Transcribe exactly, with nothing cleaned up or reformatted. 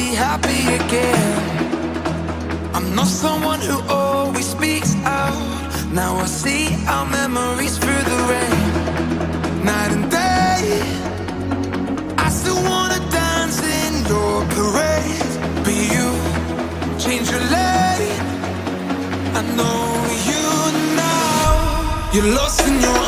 be happy again. I'm not someone who always speaks out. Now I see our memories through the rain. Night and day, I still wanna dance in your parade. But you change your lane. I know you now. You're lost in your